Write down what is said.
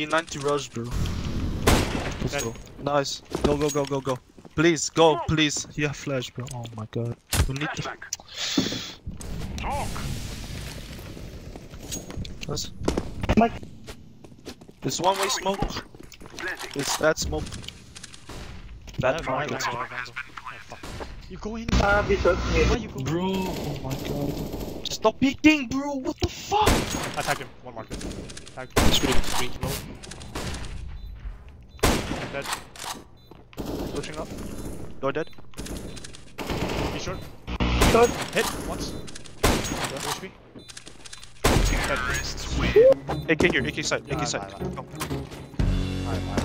P90 rush, bro. Let's go. Nice. Go, go, go, go, go. Please, go, please. You have flash, bro. Oh my god. We need to... Nice. It's one-way smoke. It's that smoke. That market. You go in. Be short. Why you go? Bro, oh my god. Stop peeking, bro. What the fuck? I tagged him. One market. Tag. Screen, low. Dead. Pushing up. Door dead. Be short. Short. Hit once. Push me. AK here, AK side, AK side. Go.